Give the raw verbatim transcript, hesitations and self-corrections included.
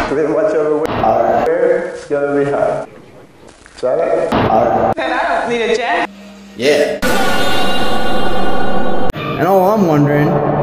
Then whichever way. Alright. It's gonna be hot. Try that? Alright. And I don't need a jacket. Yeah. And all I'm wondering